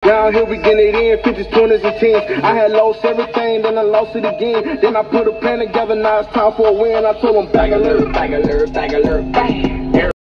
Down here we get it in, 50s, 20s, and 10s. I had lost everything, then I lost it again. Then I put a plan together, now it's time for a win. I told them bag alert, bang.